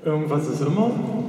Irgendwas ist immer.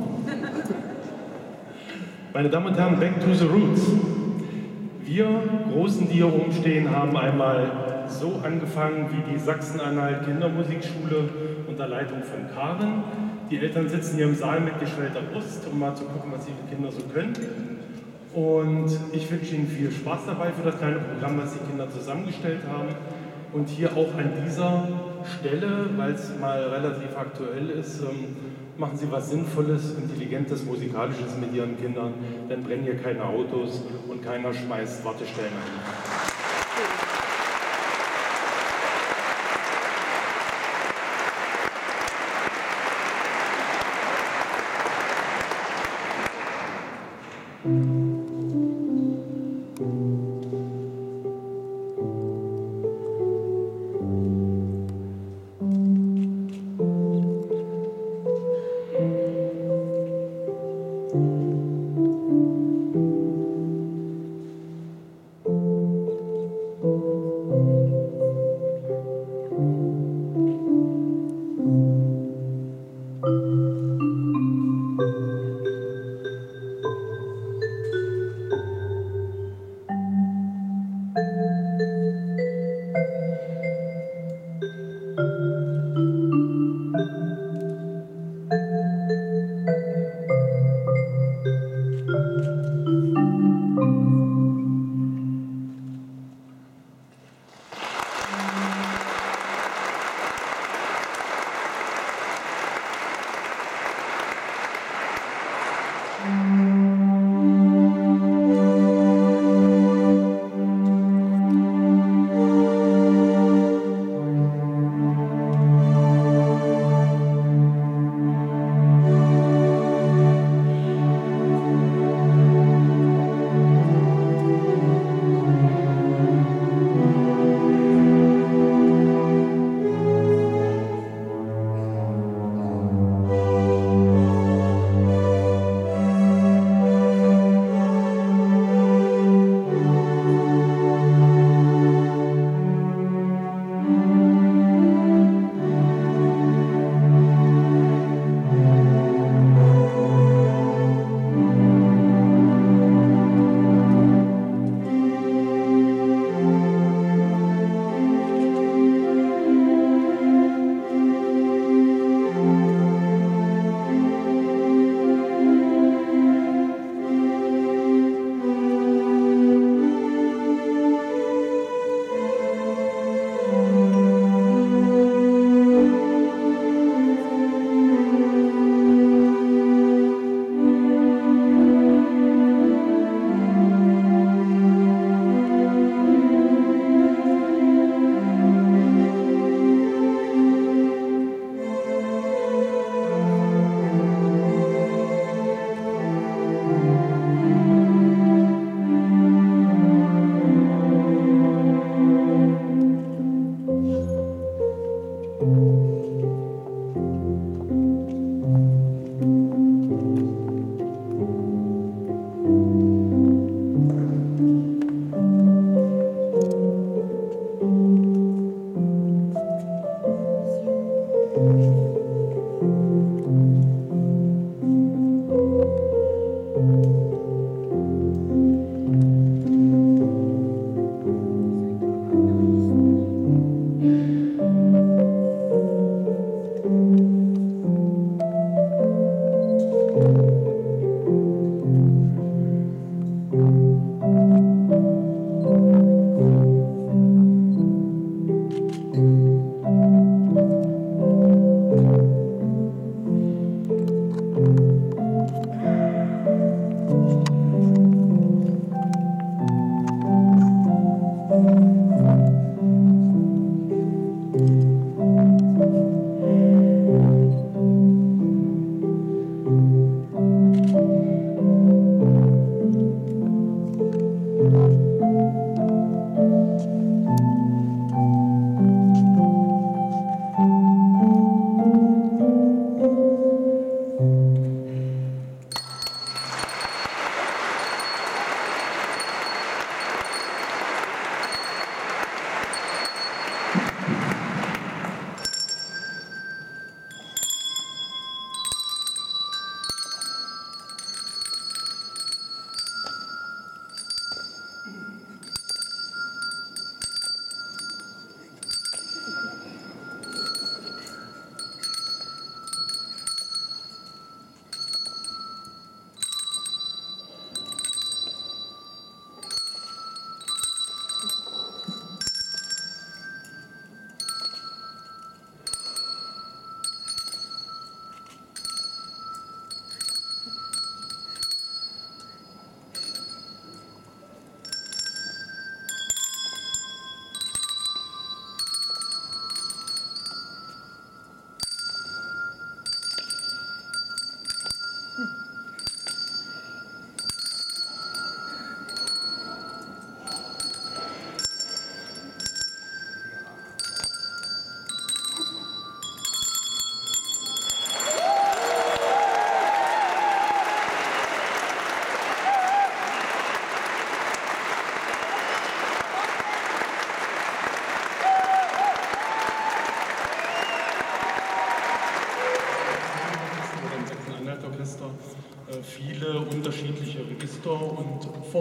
Meine Damen und Herren, back to the roots. Wir Großen, die hier oben stehen, haben einmal so angefangen wie die Sachsen-Anhalt Kindermusikschule unter Leitung von Karen. Die Eltern sitzen hier im Saal mit geschwellter Brust, um mal zu gucken, was ihre Kinder so können. Und ich wünsche Ihnen viel Spaß dabei für das kleine Programm, was die Kinder zusammengestellt haben. Und hier auch an dieser Stelle, weil es mal relativ aktuell ist, machen Sie was Sinnvolles, Intelligentes, Musikalisches mit Ihren Kindern, dann brennen hier keine Autos und keiner schmeißt Wartestellen ein.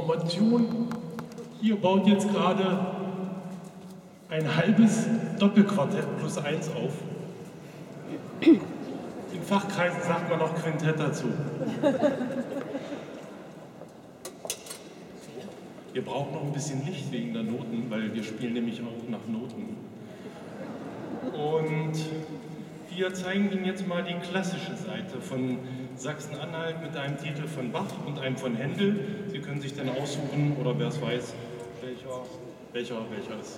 Formation hier baut jetzt gerade ein halbes Doppelquartett plus 1 auf. In Fachkreisen sagt man auch Quintett dazu. Wir brauchen noch ein bisschen Licht wegen der Noten, weil wir spielen nämlich auch nach Noten. Und wir zeigen Ihnen jetzt mal die klassische Seite von Sachsen-Anhalt mit einem Titel von Bach und einem von Händel. Sie können sich dann aussuchen, oder wer es weiß, welcher ist.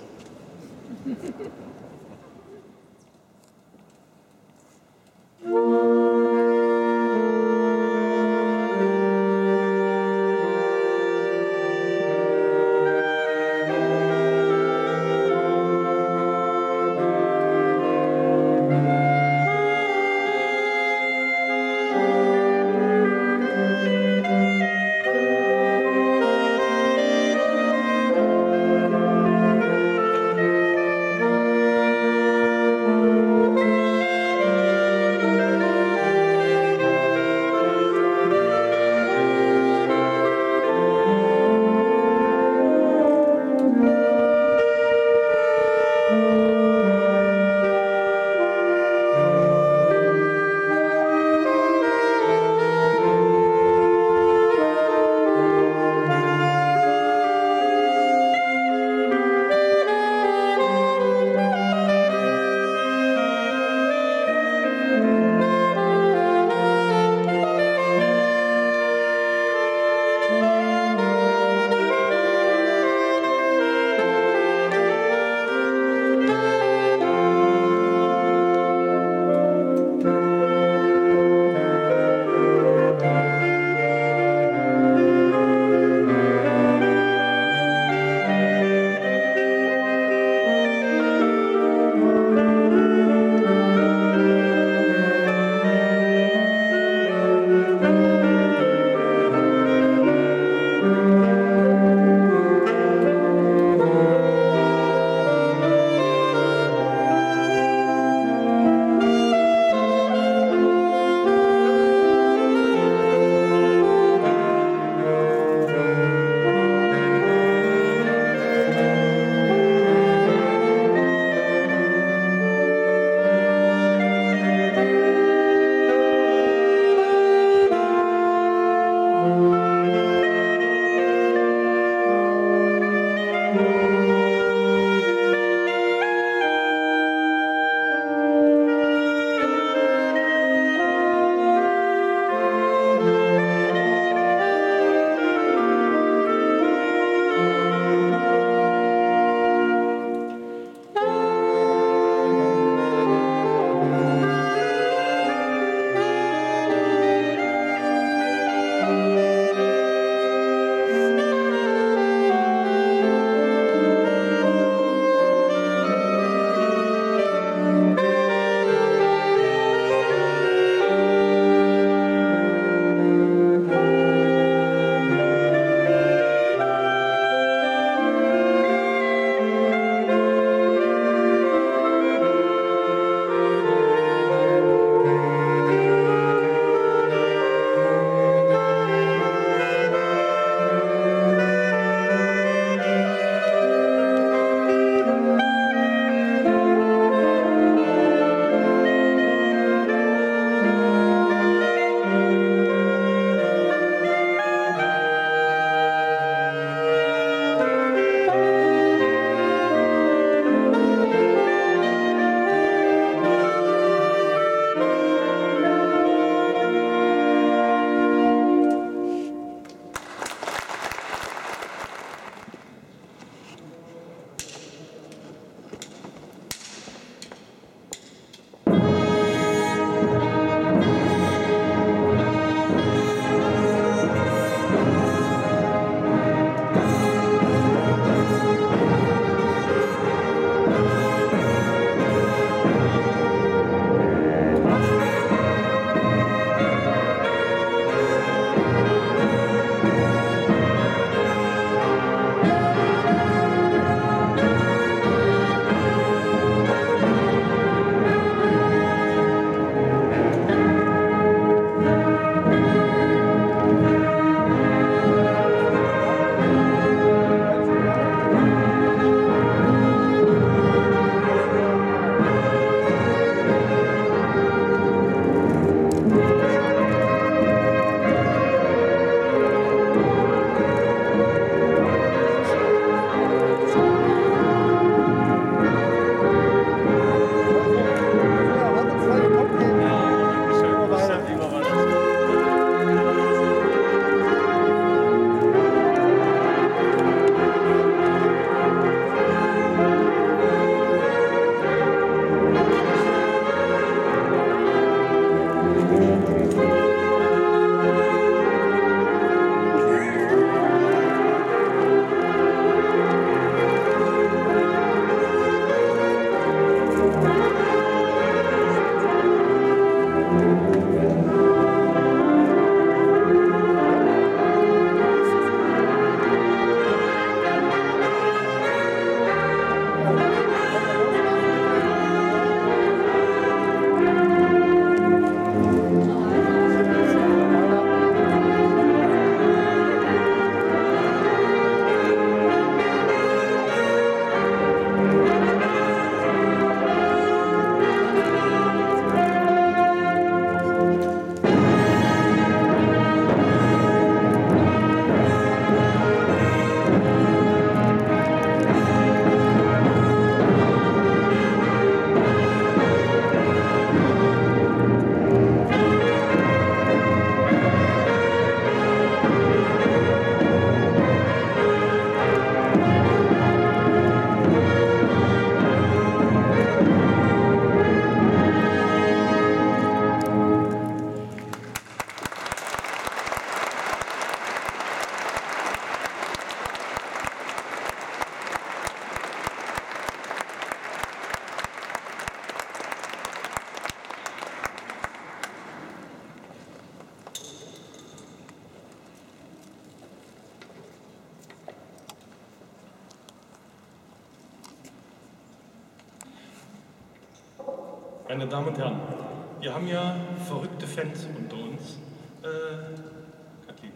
Meine Damen und Herren, wir haben ja verrückte Fans unter uns. Kathleen.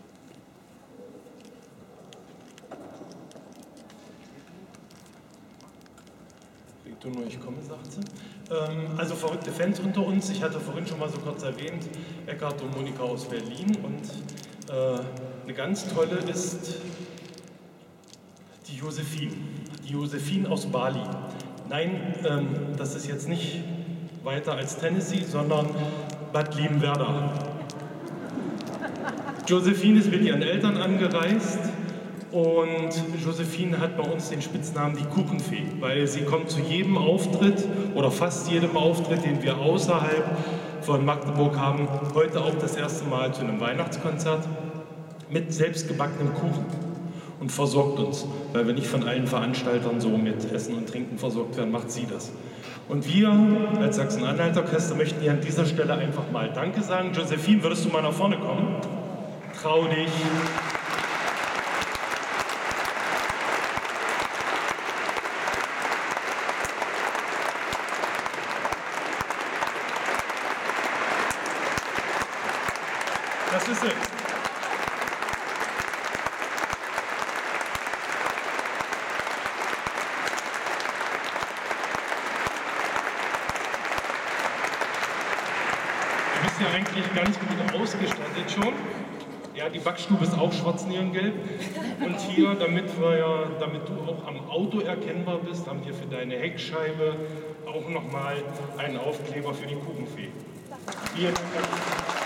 Du nur, ich komme, sagt sie. Also verrückte Fans unter uns. Ich hatte vorhin schon mal so kurz erwähnt, Eckhard und Monika aus Berlin. Und eine ganz tolle ist die Josephine. Die Josephine aus Bali. Nein, das ist jetzt nicht weiter als Tennessee, sondern Bad Liebenwerda. Josephine ist mit ihren Eltern angereist und Josephine hat bei uns den Spitznamen die Kuchenfee, weil sie kommt zu jedem Auftritt oder fast jedem Auftritt, den wir außerhalb von Magdeburg haben, heute auch das erste Mal zu einem Weihnachtskonzert mit selbstgebackenem Kuchen und versorgt uns, weil wir nicht von allen Veranstaltern so mit Essen und Trinken versorgt werden, macht sie das. Und wir als Sachsen-Anhalt-Orchester möchten hier an dieser Stelle einfach mal Danke sagen. Josephine, würdest du mal nach vorne kommen? Trau dich. Das ist es. Du bist ja eigentlich ganz gut ausgestattet schon. Ja, die Backstube ist auch schwarz-neongelb. Und hier, damit du auch am Auto erkennbar bist, haben wir für deine Heckscheibe auch nochmal einen Aufkleber für die Kuchenfee. Vielen Dank.